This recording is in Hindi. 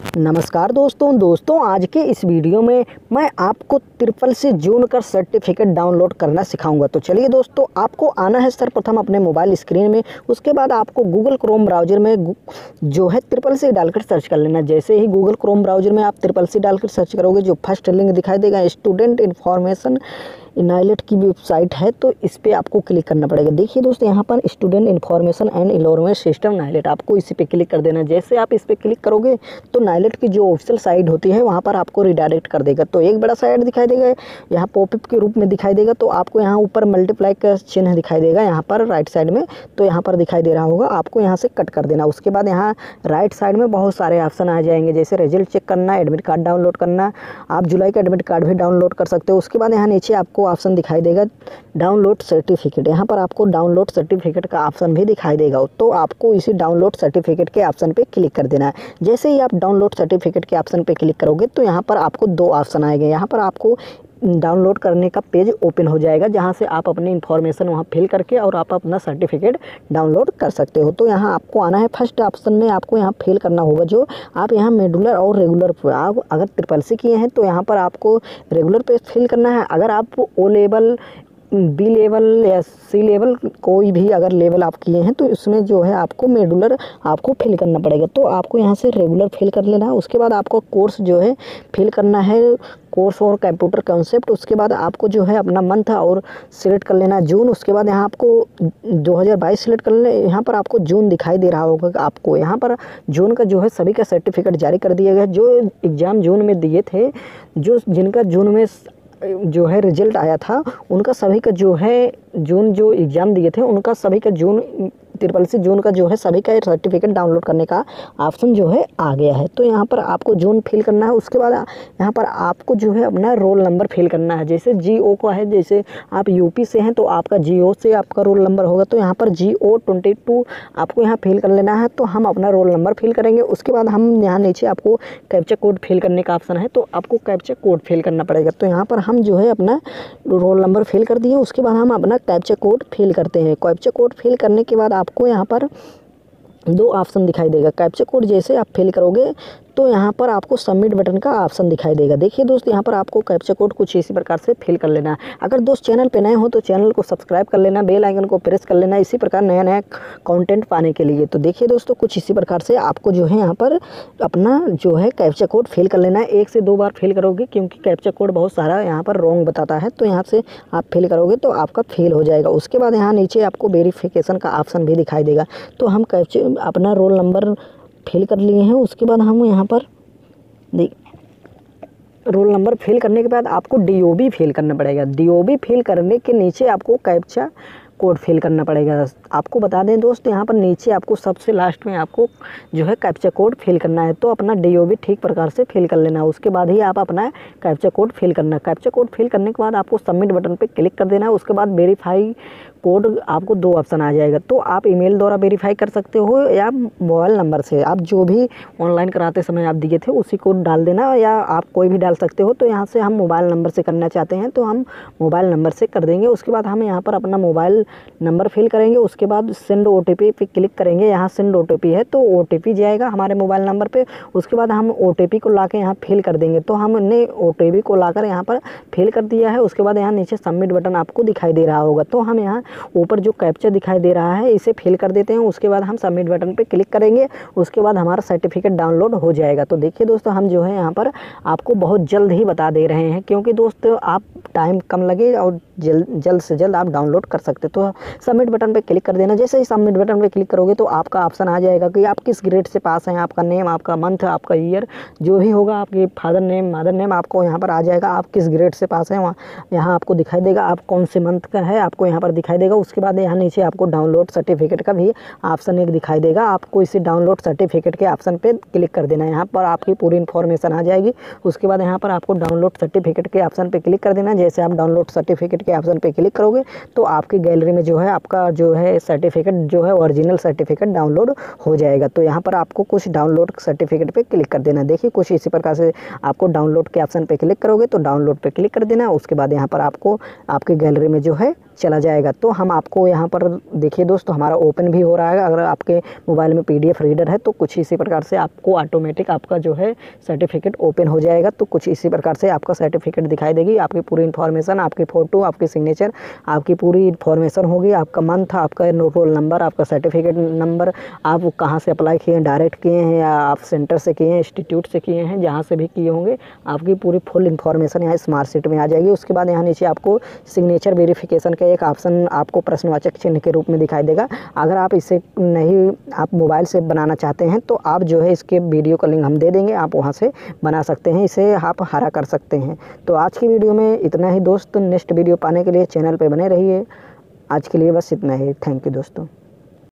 नमस्कार दोस्तों आज के इस वीडियो में मैं आपको ट्रिपल सी जून का सर्टिफिकेट डाउनलोड करना सिखाऊंगा। तो चलिए दोस्तों, आपको आना है सर्वप्रथम अपने मोबाइल स्क्रीन में। उसके बाद आपको गूगल क्रोम ब्राउज़र में जो है ट्रिपल सी डालकर सर्च कर लेना। जैसे ही गूगल क्रोम ब्राउज़र में आप ट्रिपल सी डालकर सर्च करोगे, जो फर्स्ट लिंक दिखाई देगा स्टूडेंट इन्फॉर्मेशन नाइलेट की वेबसाइट है, तो इस पर आपको क्लिक करना पड़ेगा। देखिए दोस्तों, यहाँ पर student information and environment system NIELIT, आपको इसी पे क्लिक कर देना। जैसे आप इस पर क्लिक करोगे तो नाइलेट की जो ऑफिशियल साइट होती है वहाँ पर आपको रिडायरेक्ट कर देगा। तो एक बड़ा साइट दिखाई देगा, यहाँ पॉपअप के रूप में दिखाई देगा। तो आपको यहाँ ऊपर मल्टीप्लाई का चिन्ह दिखाई देगा, यहाँ पर राइट साइड में, तो यहाँ पर दिखाई दे रहा होगा, आपको यहाँ से कट कर देना। उसके बाद यहाँ राइट साइड में बहुत सारे ऑप्शन आ जाएंगे, जैसे रिजल्ट चेक करना, एडमिट कार्ड डाउनलोड करना। आप जुलाई का एडमिट कार्ड भी डाउनलोड कर सकते हो। उसके बाद यहाँ नीचे आपको ऑप्शन दिखाई देगा डाउनलोड सर्टिफिकेट, यहाँ पर आपको डाउनलोड सर्टिफिकेट का ऑप्शन भी दिखाई देगा। तो आपको इसी डाउनलोड सर्टिफिकेट के ऑप्शन पे क्लिक कर देना है। जैसे ही आप डाउनलोड सर्टिफिकेट के ऑप्शन पे क्लिक करोगे तो यहाँ पर आपको दो ऑप्शन आएंगे। यहाँ पर आपको डाउनलोड करने का पेज ओपन हो जाएगा, जहाँ से आप अपनी इन्फॉर्मेशन वहाँ फिल करके और आप अपना सर्टिफिकेट डाउनलोड कर सकते हो। तो यहाँ आपको आना है, फर्स्ट ऑप्शन में आपको यहाँ फिल करना होगा, जो आप यहाँ मेडुलर और रेगुलर पे, आप अगर ट्रिपल सी किए हैं तो यहाँ पर आपको रेगुलर पे फिल करना है। अगर आप ओ लेवल, बी लेवल या सी लेवल, कोई भी अगर लेवल आप किए हैं तो इसमें जो है आपको मेडुलर आपको फिल करना पड़ेगा। तो आपको यहाँ से रेगुलर फिल कर लेना है। उसके बाद आपको कोर्स जो है फिल करना है, कोर्स और कंप्यूटर कॉन्सेप्ट। उसके बाद आपको जो है अपना मंथ और सिलेक्ट कर लेना जून। उसके बाद यहाँ आपको 2022 सिलेक्ट कर लेना। यहाँ पर आपको जून दिखाई दे रहा होगा, आपको यहाँ पर जून का जो है सभी का सर्टिफिकेट जारी कर दिया गया। जो एग्ज़ाम जून में दिए थे, जिनका जून में जो है रिजल्ट आया था, उनका सभी का जो है जून जो एग्ज़ाम दिए थे उनका सभी का जून ट्रिपल सी जून का जो है सभी का सर्टिफिकेट डाउनलोड करने का ऑप्शन जो है आ गया है। तो यहाँ पर आपको जून फिल करना है। उसके बाद यहाँ पर आपको जो है अपना रोल नंबर फिल करना है। जैसे GO का है, जैसे आप यूपी से हैं तो आपका GO से आपका रोल नंबर होगा। तो यहाँ पर GO 22 आपको यहाँ फिल कर लेना है। तो हम अपना रोल नंबर फिल करेंगे। उसके बाद हम यहाँ नीचे आपको कैप्चा कोड फिल करने का ऑप्शन है, तो आपको कैप्चा कोड फिल करना पड़ेगा। तो यहाँ पर हम जो है अपना रोल नंबर फिल कर दिए। उसके बाद हम अपना कैप्चा कोड फिल करते हैं। कैप्चा कोड फिल करने के बाद आपको यहाँ पर दो ऑप्शन दिखाई देगा। कैप्चा कोड जैसे आप फिल करोगे तो यहाँ पर आपको सबमिट बटन का ऑप्शन दिखाई देगा। देखिए दोस्त, यहाँ पर आपको कैप्चा कोड कुछ इसी प्रकार से फिल कर लेना है। अगर दोस्त चैनल पे नए हो तो चैनल को सब्सक्राइब कर लेना, बेल आइकन को प्रेस कर लेना, इसी प्रकार नया नया कंटेंट पाने के लिए। तो देखिए दोस्तों, कुछ इसी प्रकार से आपको जो है यहाँ पर अपना जो है कैप्चा कोड फिल कर लेना है। 1 से 2 बार फिल करोगे, क्योंकि कैप्चा कोड बहुत सारा यहाँ पर रॉन्ग बताता है। तो यहाँ से आप फिल करोगे तो आपका फिल हो जाएगा। उसके बाद यहाँ नीचे आपको वेरिफिकेशन का ऑप्शन भी दिखाई देगा। तो हम कैप्चा अपना रोल नंबर फिल कर लिए हैं। उसके बाद हम यहाँ पर रोल नंबर फिल करने के बाद आपको DOB फिल करना पड़ेगा। DOB फिल करने के नीचे आपको कैप्चा कोड फिल करना पड़ेगा। आपको बता दें दोस्त, यहाँ पर नीचे आपको सबसे लास्ट में आपको जो है कैप्चा कोड फिल करना है। तो अपना DOB ठीक प्रकार से फिल कर लेना है। उसके बाद ही आप अपना कैप्चा कोड फिल करना है। कैप्चा कोड फिल करने के बाद आपको सबमिट बटन पे क्लिक कर देना है। उसके बाद वेरीफाई कोड आपको 2 ऑप्शन आ जाएगा। तो आप ईमेल द्वारा वेरीफाई कर सकते हो या मोबाइल नंबर से, आप जो भी ऑनलाइन कराते समय आप दिए थे उसी कोड डाल देना, या आप कोई भी डाल सकते हो। तो यहाँ से हम मोबाइल नंबर से करना चाहते हैं तो हम मोबाइल नंबर से कर देंगे। उसके बाद हम यहाँ पर अपना मोबाइल नंबर फिल करेंगे। उसके बाद सेंड OTP पे क्लिक करेंगे। यहाँ सेंड OTP है तो OTP जाएगा हमारे मोबाइल नंबर पे। उसके बाद हम OTP को लाके यहाँ फिल कर देंगे। तो हमने OTP को लाकर यहाँ पर फिल कर दिया है। उसके बाद यहाँ नीचे सबमिट बटन आपको दिखाई दे रहा होगा। तो हम यहाँ ऊपर जो कैप्चा दिखाई दे रहा है इसे फिल कर देते हैं। उसके बाद हम सबमिट बटन पे क्लिक करेंगे। उसके बाद हमारा सर्टिफिकेट डाउनलोड हो जाएगा। तो देखिए दोस्तों, हम जो है यहाँ पर आपको बहुत जल्द ही बता दे रहे हैं, क्योंकि दोस्तों आप टाइम कम लगे और जल्द से जल्द आप डाउनलोड कर सकते। तो सबमिट बटन पे क्लिक कर देना। जैसे ही सबमिट बटन पे क्लिक करोगे तो आपका ऑप्शन आ जाएगा कि आप किस ग्रेड से पास हैं, आपका नेम, आपका मंथ, आपका ईयर, जो भी होगा, आपके फादर नेम, मदर नेम आपको यहाँ पर आ जाएगा। आप किस ग्रेड से पास हैं वहाँ यहाँ आपको दिखाई देगा। आप कौन से मंथ का है आपको यहाँ पर दिखाई देगा। उसके बाद यहाँ नीचे आपको डाउनलोड सर्टिफिकेट का भी ऑप्शन एक दिखाई देगा। आपको इसे डाउनलोड सर्टिफिकेट के ऑप्शन पे क्लिक कर देना है। यहाँ पर आपकी पूरी इन्फॉर्मेशन आ जाएगी। उसके बाद यहाँ पर आपको डाउनलोड सर्टिफिकेट के ऑप्शन पे क्लिक कर देना। जैसे आप डाउनलोड सर्टिफिकेट के ऑप्शन पे क्लिक करोगे तो आपकी गैलरी में जो है आपका जो है सर्टिफिकेट जो है ओरिजिनल सर्टिफिकेट डाउनलोड हो जाएगा। तो यहाँ पर आपको कुछ डाउनलोड सर्टिफिकेट पे क्लिक कर देना। देखिए कुछ इसी प्रकार से आपको डाउनलोड के ऑप्शन पे क्लिक करोगे तो डाउनलोड पे क्लिक कर देना। उसके बाद यहाँ पर आपको आपकी गैलरी में जो है चला जाएगा। तो हम आपको यहाँ पर देखिए दोस्तों, हमारा ओपन भी हो रहा है। अगर आपके मोबाइल में PDF रीडर है तो कुछ इसी प्रकार से आपको ऑटोमेटिक आपका जो है सर्टिफिकेट ओपन हो जाएगा। तो कुछ इसी प्रकार से आपका सर्टिफिकेट दिखाई देगी, आपकी पूरी इन्फॉर्मेशन, आपकी फ़ोटो, आपकी सिग्नेचर, आपकी पूरी इन्फॉर्मेशन होगी, आपका मंथ, आपका रोल नंबर, आपका सर्टिफिकेट नंबर, आप कहाँ से अप्लाई किए हैं, डायरेक्ट किए हैं या आप सेंटर से किए हैं, इंस्टीट्यूट से किए हैं, जहाँ से भी किए होंगे, आपकी पूरी फुल इन्फॉर्मेशन यहाँ स्मार्ट शीट में आ जाएगी। उसके बाद यहाँ नीचे आपको सिग्नेचर वेरिफिकेशन का एक ऑप्शन आपको प्रश्नवाचक चिन्ह के रूप में दिखाई देगा। अगर आप इसे नहीं, आप मोबाइल से बनाना चाहते हैं तो आप जो है इसके वीडियो का लिंक हम दे देंगे, आप वहाँ से बना सकते हैं, इसे आप हरा कर सकते हैं। तो आज की वीडियो में इतना ही दोस्तों, नेक्स्ट वीडियो पाने के लिए चैनल पे बने रहिए। आज के लिए बस इतना ही। थैंक यू दोस्तों।